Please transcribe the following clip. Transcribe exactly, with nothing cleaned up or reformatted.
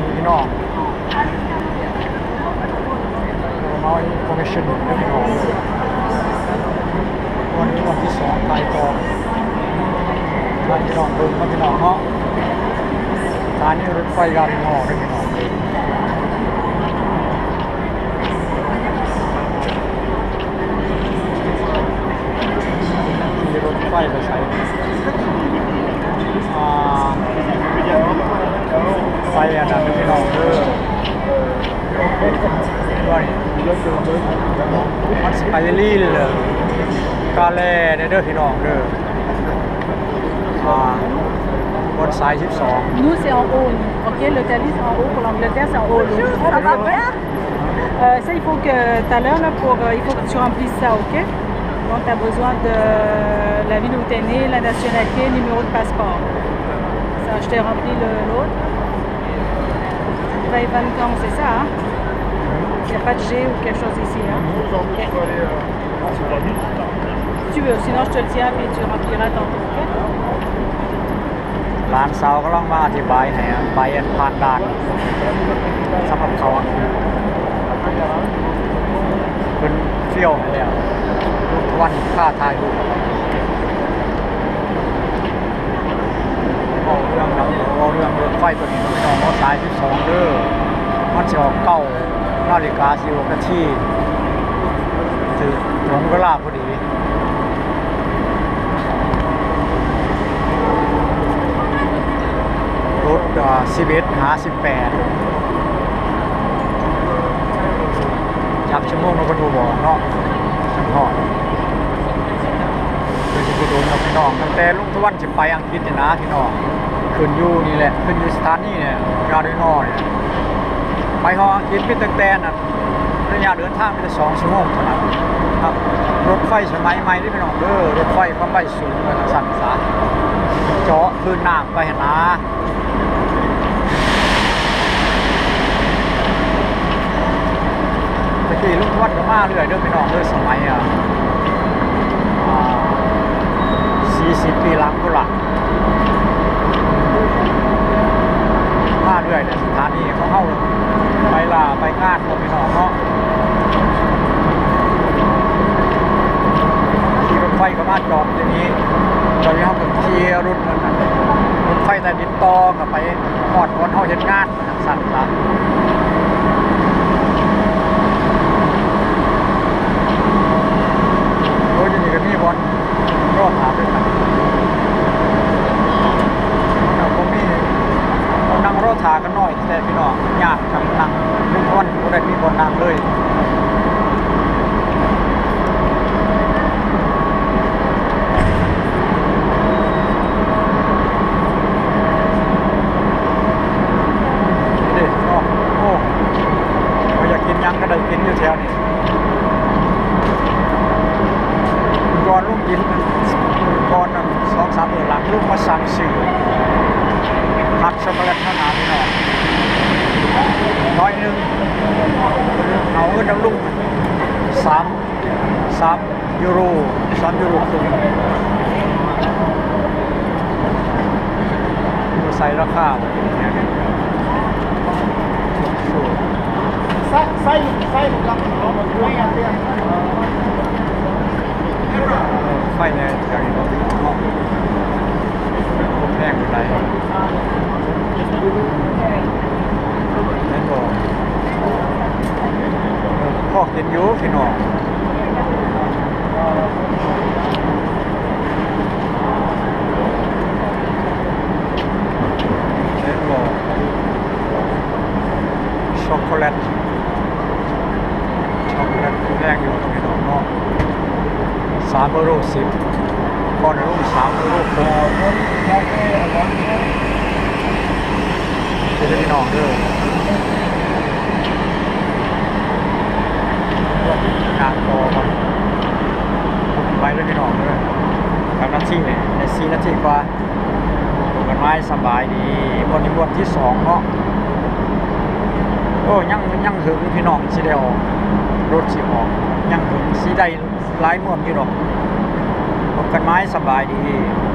พี่น้องน้อยคอมมิชชั่นพี่น้องวันนี้วันที่สองไปต่อไปพี่น้องเดินมาพี่น้องเนาะสถานีรถไฟรามอินทราพี่น้องมีรถไฟไปใช้ไฟอันนั้นพี่น้องเด้อว่ามันสไปรี่เลยกาแล่เด้อพี่น้องเด้อบนสายสิบสอง Nous c'est en haut, ok, le Thalys en haut, pour l'Angleterre c'est en haut. Ça va bien euh, Ça il faut que tout à l'heure là pour euh, il faut que tu remplisses ça, ok. Donc tu as besoin de la ville où tu es né, la nationalité, numéro de passeport. Ça, je t'ai rempli l'autre. Vaillancourt, c'est ça, hein? Il n'y a pas de G ou quelque chose ici, hein? Okay. Si tu veux, sinon je te le tiens et tu rempliras ton tour, ok? ร้านสาวก็ลองมาอธิบายให้ใบผ่านด่านสำหรับเขาเป็นเที่ยวเนี่ยวันค่าทายดูเอาเรื่องน้ำเอาเรื่องรถไฟตัวนี้ไม่ต้องเอาสายที่สองเด้อมันจะออกเก้านาฬิกาสิบหกนาทีถึงถึงเวลาพอดีรถสิบเอ็ดหาสิบแปดจับชั่วโมงเราก็ดูบอกเนาะช่างหอดคือจะไปดูกับพี่น้องตั้งแต่ลุงทวันจะไปอังกฤษเนี่ยนะพี่น้องขึ้นอยู่นี่แหละขึ้นอยู่สถานีเนี่ยยาด้วยนอเนี่ยไปฮออังกฤษเป็นตั้งแต่น่ะระยะเดินทางเป็นสองชั่วโมงเท่านั้นครับรถไฟสมัยใหม่ที่พี่น้องเด้อรถไฟความไฟสูงเลยสั่นสาเจาะขึ้นหนักไปเห็นนะที่ลุงทวดก็มาเรื่อยเดินไปนอกเรื่อยสมัยอ่ะสี่สิบปีหลังก็หลังมาเรื่อยในสถานีเขาเข้าไปล่าไปงานก็ไปนอกเนาะที่รถไฟก็มาจอดทีนี้ตอนนี้เขาเป็นที่รถรถไฟแต่ดินต่อกับไปหอดคนเขาเห็นงานสั่นละบอลรอดถามด้วยกันเราก็มีเรานั่งรอดถากันหน่อยแต่พี่น้องยากทำนั่งลุงวันก็ได้มีบอลนั่งเลยเด็กเนาะโอ้เราอยากกินยังก็ได้กินอยู่แถวนี้ก่อนลุงกินก่อนนั้นสองสามเดือนหลังลุงมาสั่งซื้อฮัตช็อกโกแลตขนาดนี้หน่อยน้อยนึงเอาเงินน้ำลุงสามสามยูโรสามยูโรครึ่งใส่ราคาใส่ใส่ใส่กับเราไม่เอาเตี้ยไฟเนี่ยอย่างนี้ก็แพงอะไรแล้วก็พ่อกินยูพี่น้องแล้วก็ช็อกโกแลตช็อกโกแลตแพงอยู่พี่น้องเนาะสามโลสิบก้อนลูกสามโลครึ่งจะได้พี่น้องเด้องานต่อครับไปด้วยพี่น้องด้วยทำหน้าที่เนี่ยในสี่นาทีกว่าตกกันไม้สบายดีบนนี้บนที่สองเนาะโอ้ยังยังถึงพี่น้องสีเดียวรถสีออกยังถึงสีใดหลายม่วนอยู่หรอกตกกันไม้สบายดี